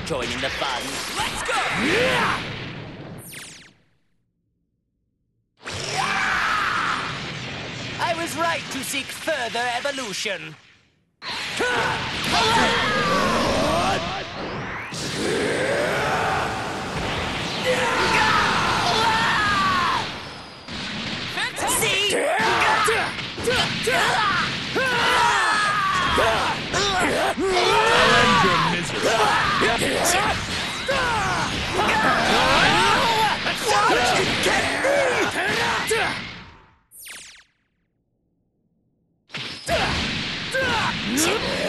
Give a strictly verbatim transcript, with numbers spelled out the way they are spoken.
join in the fun. Let's go! I was right to seek further evolution. See? I'll end your misery. Get me!